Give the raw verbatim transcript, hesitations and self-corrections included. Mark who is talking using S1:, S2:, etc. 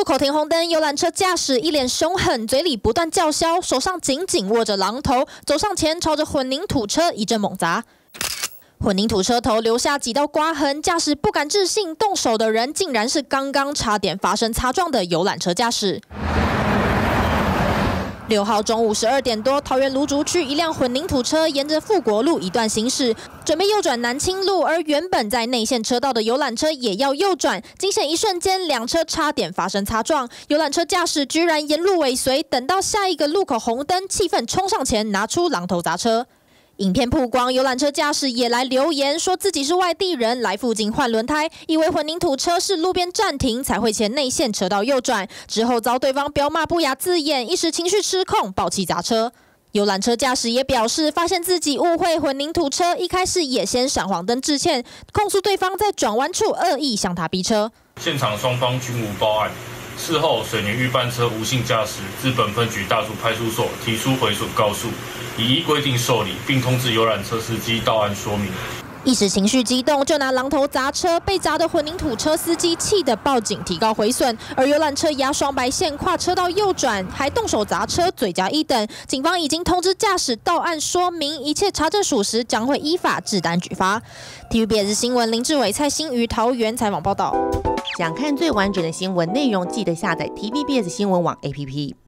S1: 路口停红灯，游览车驾驶一脸凶狠，嘴里不断叫嚣，手上紧紧握着榔头，走上前朝着混凝土车一阵猛砸。混凝土车头留下几道刮痕，驾驶不敢置信，动手的人竟然是刚刚差点发生擦撞的游览车驾驶。六号中午十二点多，桃园芦竹区一辆混凝土车沿着富国路一段行驶，准备右转南清路，而原本在内线车道的游览车也要右转，惊险一瞬间，两车差点发生擦撞，游览车驾驶居然沿路尾随，等到下一个路口红灯，气愤冲上前拿出榔头砸车。影片曝光，游览车驾驶也来留言，说自己是外地人，来附近换轮胎，以为混凝土车是路边暂停才会前内线车道右转，之后遭对方飙骂不雅字眼，一时情绪失控，爆气砸车。游览车驾驶也表示，发现自己误会混凝土车，一开始也先闪黄灯致歉，控诉对方在转弯处恶意向他逼车。
S2: 现场双方均无报案。事后，水泥预拌车无性驾驶，自本分局大竹派出所提出回损告诉，已依规定受理，并通知游览车司机到案说明。
S1: 一时情绪激动，就拿榔头砸车，被砸的混凝土车司机气得报警提告毁损，而游览车压双白线跨车道右转，还动手砸车，罪加一等。警方已经通知驾驶到案说明，一切查证属实，将会依法治单举发。T V B S 新闻林志伟、蔡欣瑜桃园采访报道。
S3: 想看最完整的新闻内容，记得下载 T V B S 新闻网 A P P。